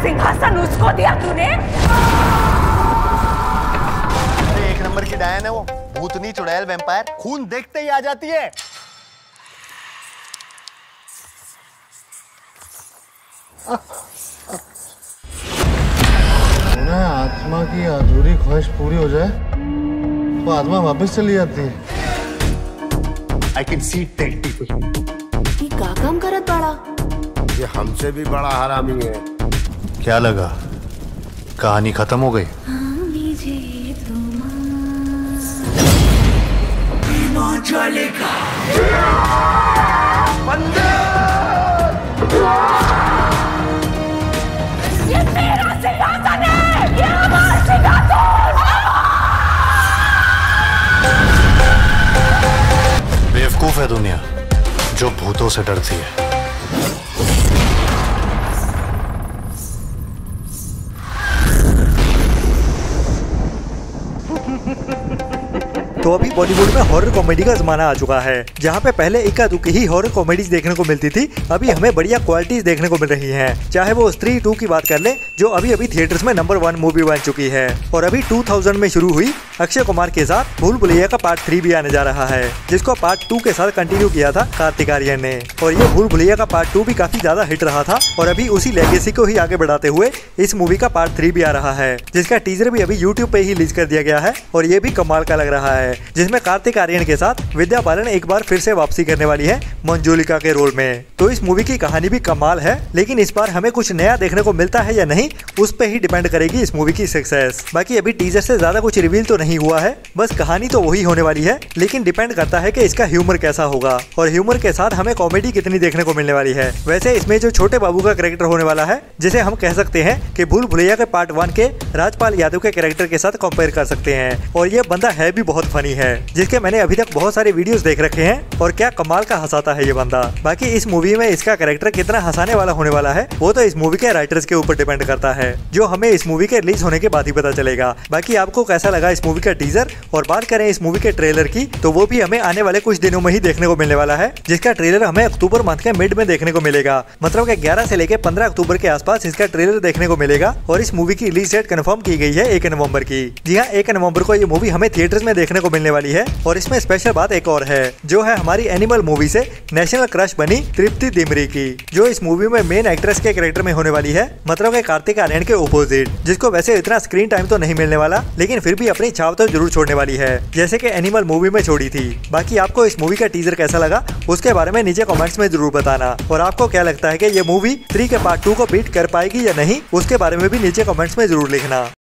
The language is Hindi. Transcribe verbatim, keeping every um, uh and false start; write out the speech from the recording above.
सिंहासन उसको दिया तूने? अरे एक नंबर की डायन है वो, भूतनी चुड़ैल वैम्पायर, खून देखते ही आ जाती है। आत्मा की अधूरी ख्वाहिश पूरी हो जाए तो आत्मा वापस चली जाती है। I can see dead people. ये क्या काम करत बड़ा? ये हमसे भी बड़ा हरामी है। क्या लगा कहानी खत्म हो गई? ये मेरा सिंहासन है, ये हमारा सिंहासन। बेवकूफ है दुनिया जो भूतों से डरती है। तो अभी बॉलीवुड में हॉरर कॉमेडी का जमाना आ चुका है, जहाँ पे पहले इक्का दुक्की ही हॉरर कॉमेडीज देखने को मिलती थी, अभी हमें बढ़िया क्वालिटीज देखने को मिल रही हैं। चाहे वो स्त्री टू की बात कर ले, जो अभी अभी थिएटर्स में नंबर वन मूवी बन चुकी है, और अभी दो हज़ार में शुरू हुई अक्षय कुमार के साथ भूल भुलैया का पार्ट थ्री भी आने जा रहा है, जिसको पार्ट टू के साथ कंटिन्यू किया था कार्तिक आर्यन ने। और ये भूल भुलैया का पार्ट टू भी काफी ज्यादा हिट रहा था, और अभी उसी लेगेसी को ही आगे बढ़ाते हुए इस मूवी का पार्ट थ्री भी आ रहा है, जिसका टीजर भी अभी यूट्यूब पे ही रिलीज कर दिया गया है, और ये भी कमाल का लग रहा है, जिसमें कार्तिक आर्यन के साथ विद्या बालन एक बार फिर से वापसी करने वाली है मंजुलिका के रोल में। तो इस मूवी की कहानी भी कमाल है, लेकिन इस बार हमें कुछ नया देखने को मिलता है या नहीं, उस पे ही डिपेंड करेगी इस मूवी की सक्सेस। बाकी अभी टीजर से ज्यादा कुछ रिवील तो नहीं हुआ है, बस कहानी तो वही होने वाली है, लेकिन डिपेंड करता है कि इसका ह्यूमर कैसा होगा, और ह्यूमर के साथ हमें कॉमेडी कितनी देखने को मिलने वाली है। वैसे इसमें जो छोटे बाबू का कैरेक्टर होने वाला है, जिसे हम कह सकते हैं कि भूल भुलैया के पार्ट वन के राजपाल यादव के कैरेक्टर के साथ कंपेयर कर सकते हैं, और ये बंदा है भी बहुत फनी है, जिसके मैंने अभी तक बहुत सारे वीडियोस देख रखे हैं, और क्या कमाल का हंसाता है ये बंदा। बाकी इस मूवी में इसका कैरेक्टर कितना हंसाने वाला होने वाला है, वो तो इस मूवी के राइटर्स के ऊपर डिपेंड करता है, जो हमें इस मूवी के रिलीज होने के बाद ही पता चलेगा। बाकी आपको कैसा लगा इस मूवी का टीजर, और बात करें इस मूवी के ट्रेलर की, तो वो भी हमें आने वाले कुछ दिनों में ही देखने को मिलने वाला है, जिसका ट्रेलर हमें अक्टूबर मंथ के मिड में देखने को मिलेगा। मतलब कि ग्यारह से लेकर पंद्रह अक्टूबर के आसपास इसका ट्रेलर देखने को मिलेगा, और इस मूवी की रिलीज डेट कंफर्म की गई है एक नवंबर की। जी हाँ, एक नवंबर को ये मूवी हमें थिएटर्स में देखने को मिलने वाली है। और इसमें स्पेशल बात एक और है, जो है हमारी एनिमल मूवी से नेशनल क्रश बनी तृप्ति दिमरी की, जो इस मूवी में मेन एक्ट्रेस के कैरेक्टर में होने वाली है, मतलब कि कार्तिक आर्यन के ऑपोजिट, जिसको वैसे इतना स्क्रीन टाइम तो नहीं मिलने वाला, लेकिन फिर भी अपनी छाप तो जरूर छोड़ने वाली है, जैसे कि एनिमल मूवी में छोड़ी थी। बाकी आपको इस मूवी का टीजर कैसा लगा, उसके बारे में नीचे कमेंट्स में जरूर बताना, और आपको क्या लगता है कि ये मूवी थ्री के पार्ट टू को बीट कर पाएगी या नहीं, उसके बारे में भी नीचे कमेंट्स में जरूर लिखना।